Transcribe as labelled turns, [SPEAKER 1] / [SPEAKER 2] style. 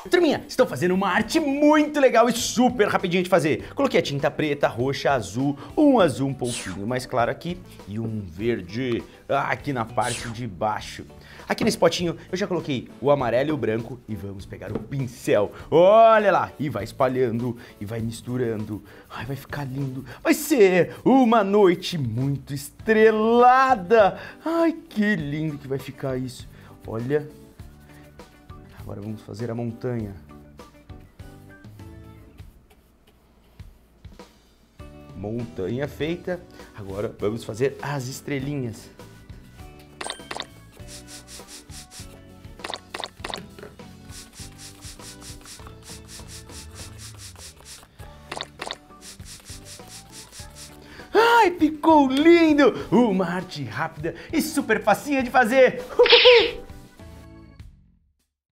[SPEAKER 1] Turminha, estou fazendo uma arte muito legal e super rapidinha de fazer. Coloquei a tinta preta, roxa, azul, um azul um pouquinho mais claro aqui e um verde aqui na parte de baixo. Aqui nesse potinho eu já coloquei o amarelo e o branco e vamos pegar o pincel. Olha lá, e vai espalhando e vai misturando. Ai, vai ficar lindo. Vai ser uma noite muito estrelada. Ai, que lindo que vai ficar isso. Olha. Agora vamos fazer a montanha. Montanha feita. Agora vamos fazer as estrelinhas. Ai, ficou lindo! Uma arte rápida e super facinha de fazer.